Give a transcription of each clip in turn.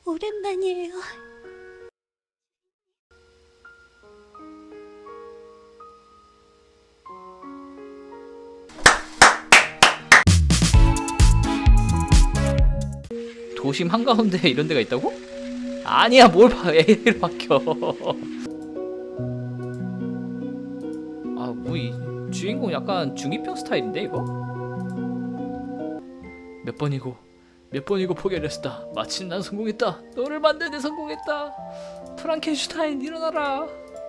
오랜만이에요. 도심 한가운데 이런 데가 있다고? 아니야, 뭘 봐, 애를 바뀌어. 아, 뭐 이 주인공 약간 중2병 스타일인데 이거? 몇 번이고 포기를 했다. 마침 난 성공했다. 너를 만드는데 성공했다. 프랑켄슈타인 일어나라.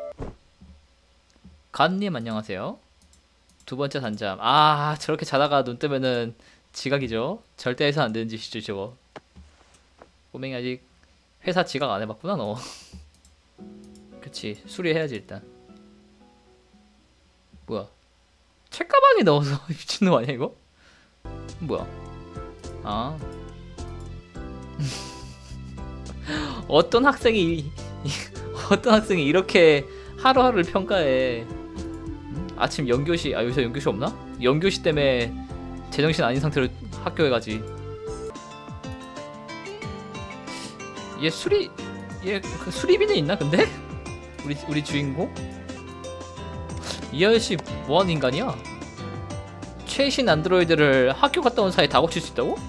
간님 안녕하세요. 두 번째 단잠. 아, 저렇게 자다가 눈 뜨면은 지각이죠. 절대 해서 안 되는 짓이죠 저거. 꼬맹이 아직 회사 지각 안 해봤구나 너. 그치, 수리해야지 일단. 뭐야, 책가방에 넣어서 미친놈 아니야 이거? 뭐야? 아 어떤 학생이 이렇게 하루하루를 평가해. 아침 연교시, 아 요새 연교시 없나? 연교시 때문에 제정신 아닌 상태로 학교에 가지. 얘 그 수리비는 있나 근데? 우리 주인공? 이 아저씨 뭐하는 인간이야? 최신 안드로이드를 학교 갔다 온 사이에 다 고칠 수 있다고?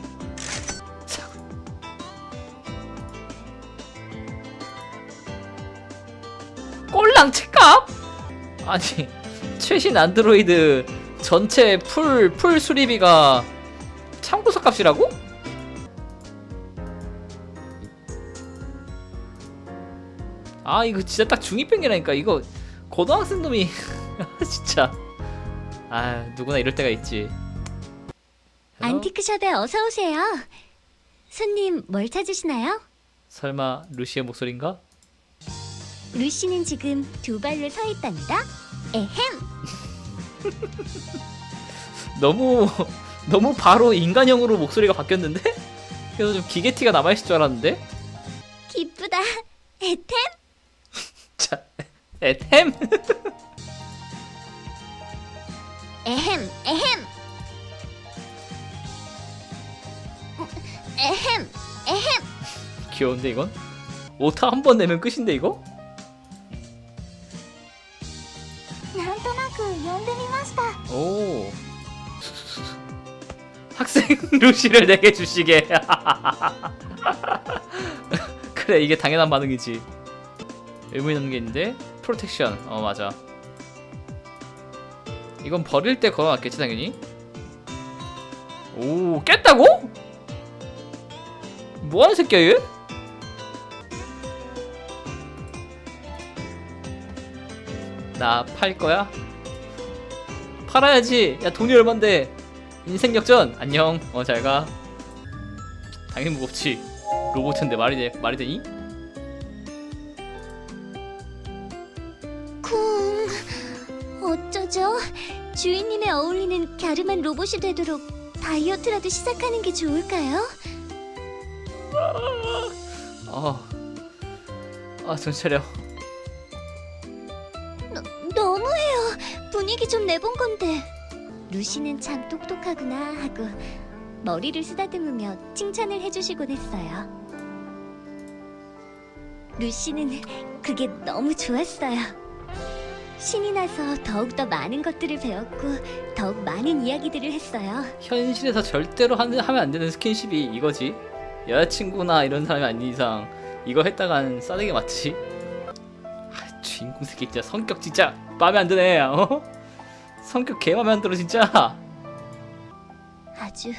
꼴랑 책값? 아니, 최신 안드로이드 전체 풀 수리비가 참고서 값이라고? 아, 이거 진짜 딱 중2병이라니까. 이거 고등학생 놈이 진짜. 아, 누구나 이럴 때가 있지. 안티크숍에 어서오세요. 손님 뭘 찾으시나요? 설마 루시의 목소리인가? 루시는 지금 두 발로 서 있답니다. 에헴. 너무 바로 인간형으로 목소리가 바뀌었는데? 그래서 좀 기계티가 남아있을 줄 알았는데? 기쁘다. 에템? 자, 에템? 에헴, 에헴. 에헴, 에헴. 귀여운데 이건? 오타 한 번 내면 끝인데 이거? なんとなく呼んでみました. 오. 학생 루시를 내게 주시게. 그래, 이게 당연한 반응이지. 의문이 남는 게 있는데 프로텍션. 맞아. 이건 버릴 때 걸어놨겠지 당연히. 오, 깼다고? 뭐하는 새끼야 얘? 나 팔 거야? 팔아야지. 야, 돈이 얼만데. 인생 역전. 안녕. 잘가. 당연히 무겁지. 로봇인데 말이 되니? 쿵. 어쩌죠? 주인님에 어울리는 갸름한 로봇이 되도록 다이어트라도 시작하는 게 좋을까요? 정신 차려. 너무해요. 분위기 좀 내본 건데. 루시는 참 똑똑하구나 하고 머리를 쓰다듬으며 칭찬을 해주시곤 했어요. 루시는 그게 너무 좋았어요. 신이 나서 더욱더 많은 것들을 배웠고 더욱 많은 이야기들을 했어요. 현실에서 절대로 하면 안 되는 스킨십이 이거지. 여자친구나 이런 사람이 아닌 이상 이거 했다간 싸대기 맞지? 주인공 새끼 진짜 성격 진짜 마음에 안 드네. 성격 개 마음에 안 들어 진짜. 아주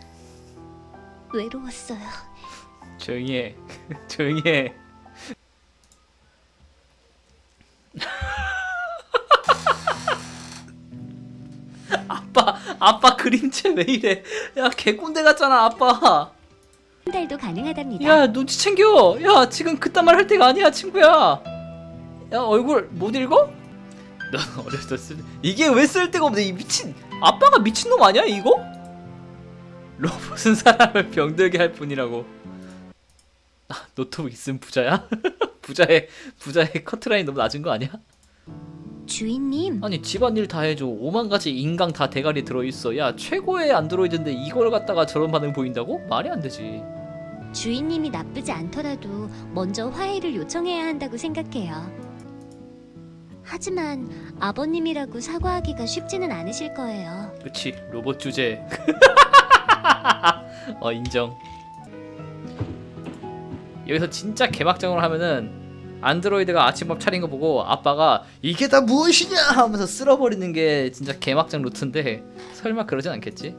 외로웠어요. 조용히 해. 조용히 해. 아빠 그림체 왜 이래? 야, 개꼰대 같잖아 아빠. 한 달도 가능하답니다. 야, 눈치 챙겨. 야, 지금 그딴 말 할 때가 아니야 친구야. 야, 얼굴 못 읽어? 넌 어렸을 때 이게 왜 쓸데가 없네. 이 미친 아빠가 미친놈 아니야 이거? 로봇은 사람을 병들게 할 뿐이라고. 노트북 있으면 부자야? 부자의 커트라인 너무 낮은 거 아니야? 주인님. 아니, 집안일 다 해줘. 5만 가지 인강 다 대가리 들어있어. 야, 최고의 안드로이드인데 이걸 갖다가 저런 반응 보인다고? 말이 안 되지. 주인님이 나쁘지 않더라도 먼저 화해를 요청해야 한다고 생각해요. 하지만 아버님이라고 사과하기가 쉽지는 않으실 거예요. 그치, 로봇 주제. 인정. 여기서 진짜 개막장으로 하면은 안드로이드가 아침밥 차린 거 보고 아빠가 이게 다 무엇이냐 하면서 쓸어버리는 게 진짜 개막장 루트인데 설마 그러진 않겠지?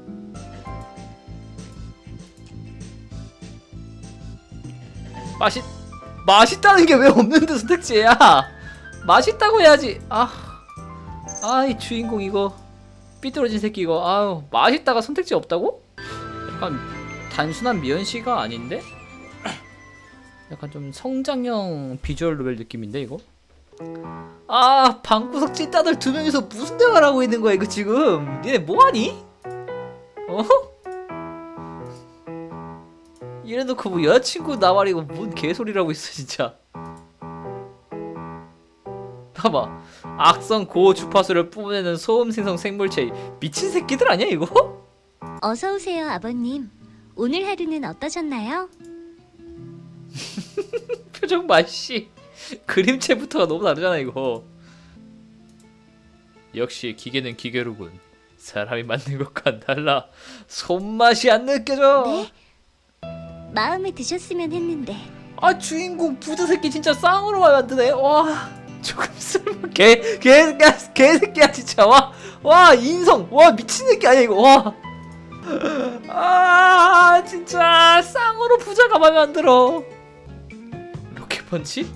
맛있다는 게 왜 없는데 선택지야? 맛있다고 해야지. 이 주인공 이거 삐뚤어진 새끼 이거. 아유, 맛있다가 선택지 없다고? 약간 단순한 미연씨가 아닌데? 약간 좀 성장형 비주얼 노벨 느낌인데 이거? 방구석 찐따들 두 명이서 무슨 대화를 하고 있는 거야 이거 지금? 니네 뭐하니? 이래놓고 뭐 여자친구 나발이고 뭔 개소리라고 있어 진짜. 봐봐, 악성 고주파수를 뿜어내는 소음생성 생물체. 미친 새끼들 아니야 이거? 어서 오세요, 아버님. 오늘 하루는 어떠셨나요? 표정 맛씨. 그림체부터가 너무 다르잖아 이거. 역시 기계는 기계로군. 사람이 만든 것과 달라 손맛이 안 느껴져. 네? 마음에 드셨으면 했는데. 주인공 부자 새끼 진짜 쌍으로만 만드네. 와, 조금 쓸모 개새끼야 진짜. 와 인성. 와 미친 새끼 아니야 이거. 와 진짜 쌍으로 부자 가만 만들어. 로켓 펀치?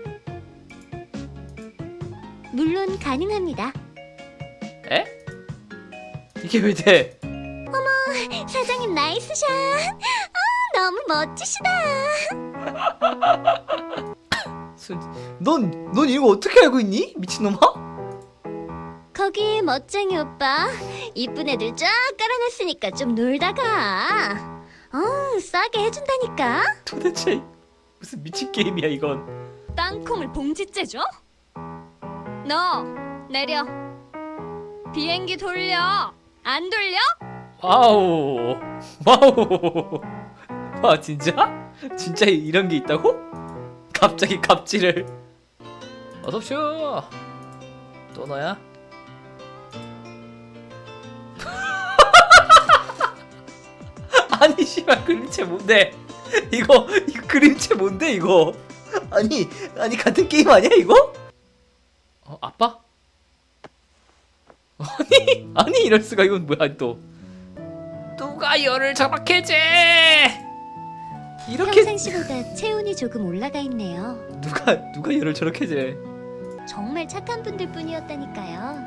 물론 가능합니다. 에? 이게 왜 돼? 사장님 나이스 샷. 너무 멋지시다. 넌 이거 어떻게 알고 있니? 미친놈아? 거기 멋쟁이 오빠. 이쁜 애들 쫙 깔아놨으니까 좀 놀다가. 싸게 해준다니까. 도대체 무슨 미친 게임이야 이건. 땅콩을 봉지째 줘? 너 내려. 비행기 돌려. 안 돌려? 와우. 와 진짜? 진짜 이런 게 있다고? 갑자기 갑질을. 어서오쇼. 또 너야? 아니 씨발 그림체 뭔데? 이거 그림체 뭔데 이거? 아니 같은 게임 아니야 이거? 아빠? 아니 이럴 수가. 이건 뭐야 또? 누가 열을 저렇게 재? 이렇게 평상시보다 체온이 조금 올라가 있네요. 누가 열을 저렇게 재? 정말 착한 분들 뿐이었다니까요.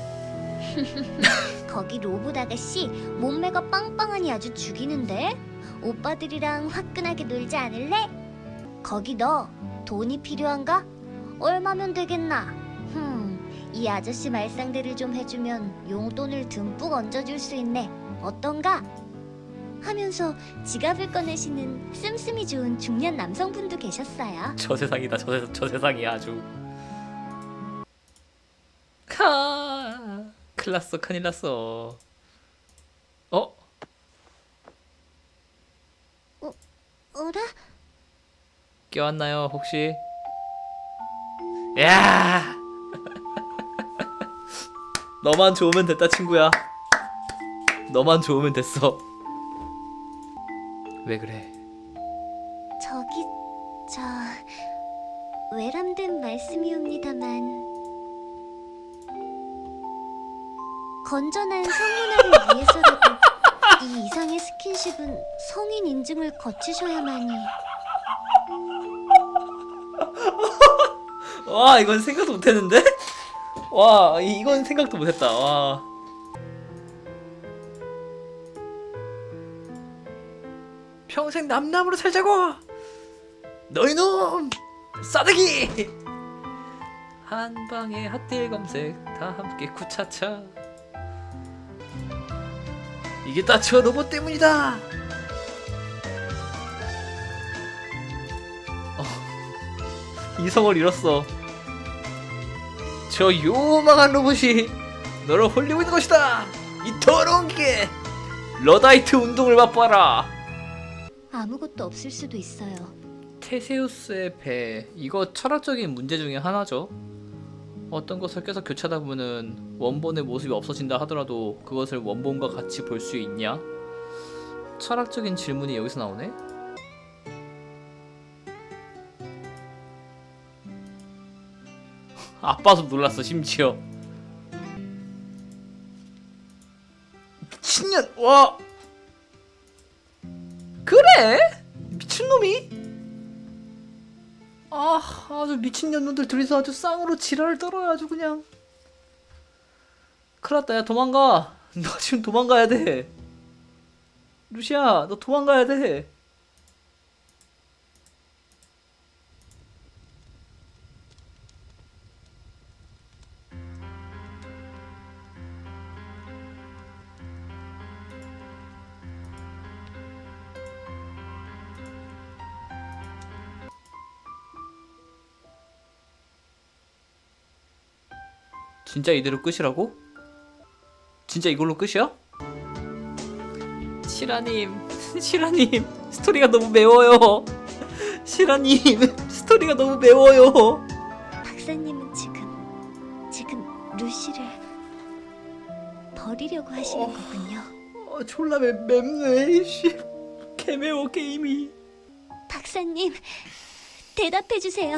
거기 로봇 아가씨 몸매가 빵빵하니 아주 죽이는데? 오빠들이랑 화끈하게 놀지 않을래? 거기 너 돈이 필요한가? 얼마면 되겠나? 이 아저씨 말상대를 좀 해주면 용돈을 듬뿍 얹어줄 수 있네. 어떤가? 하면서 지갑을 꺼내시는 씀씀이 좋은 중년 남성분도 계셨어요. 저 세상이다. 저 세상이야 아주. 큰일났어 큰일났어. 어라? 껴왔나요 혹시? 야 너만 좋으면 됐다 친구야. 너만 좋으면 됐어. 왜 그래? 저 외람된 말씀이옵니다만 건전한 성문화를 위해서라도 이 이상의 스킨십은 성인 인증을 거치셔야만이. 와 이건 생각도 못했는데? 와 이건 생각도 못했다. 와 평생 남남으로 살자고. 너희 놈 싸대기. 한방에 핫딜 검색 다 함께 쿠차차. 이게 다 저 로봇 때문이다. 이성을 잃었어. 저 요망한 로봇이 너를 홀리고 있는 것이다. 이 더러운 게 러다이트 운동을 맛봐라. 아무것도 없을 수도 있어요. 테세우스의 배. 이거 철학적인 문제 중에 하나죠. 어떤 것을 계속 교차하다 보면은 원본의 모습이 없어진다 하더라도 그것을 원본과 같이 볼 수 있냐? 철학적인 질문이 여기서 나오네? 아빠도 놀랐어 심지어. 미친년! 와! 그래? 미친놈이? 아, 아주 미친년놈들 둘이서 아주 쌍으로 지랄을 떨어요 아주 그냥. 큰일났다. 야 도망가. 너 지금 도망가야 돼. 루시야 너 도망가야 돼. 진짜 이대로 끝이라고? 진짜 이걸로 끝이야? 시라님, 시라님, 스토리가 너무 매워요. 시라님, 스토리가 너무 매워요. 박사님은 지금 루시를 버리려고 하시는 거군요. 졸라 맵네. 씨, 개매워 게임이. 박사님, 대답해주세요.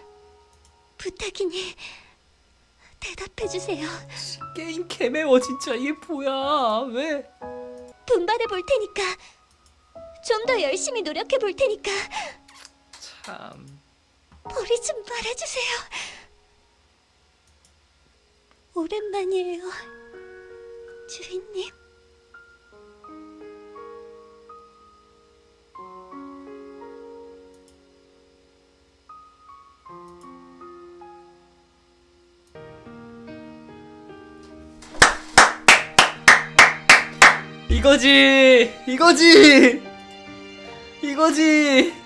부탁이니 대답해주세요. 게임 개매워 진짜. 이게 뭐야? 왜? 분발해 볼 테니까. 좀 더 열심히 노력해 볼 테니까. 참. 버리지 말아주세요. 오랜만이에요, 주인님. 이거지, 이거지, 이거지.